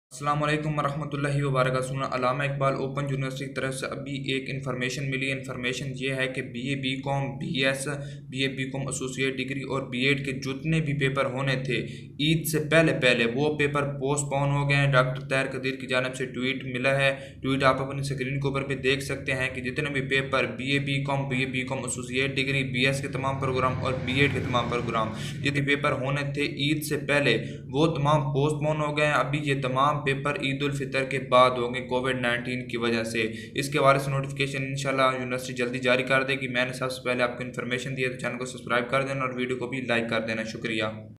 अस्सलाम वालेकुम वरहमतुल्लाहि वबरकातुहू। अल्लामा इकबाल ओपन यूनिवर्सिटी की तरफ से अभी एक इन्फॉर्मेशन मिली। इन्फॉर्मेशन ये है कि BA BCom BS BA BCom associate degree और बीएड के जितने भी पेपर होने थे ईद से पहले पहले वो पेपर पोस्टपोन हो गए हैं। डॉक्टर ताहिर कदीर की जानिब से ट्वीट मिला है। ट्वीट आप अपनी स्क्रीन के ऊपर भी देख सकते हैं कि जितने भी paper BA BCom associate degree BS के तमाम प्रोग्राम और बीएड के तमाम प्रोग्राम जितने पेपर होने थे ईद से पहले वो तमाम पोस्टपोन हो गए हैं। अभी ये तमाम पेपर ईद उल फितर के बाद होंगे कोविड-19 की वजह से। इसके बारे से नोटिफिकेशन इंशाल्लाह यूनिवर्सिटी जल्दी जारी कर देगी। मैंने सबसे पहले आपको इन्फॉर्मेशन दी है तो चैनल को सब्सक्राइब कर देना और वीडियो को भी लाइक कर देना। शुक्रिया।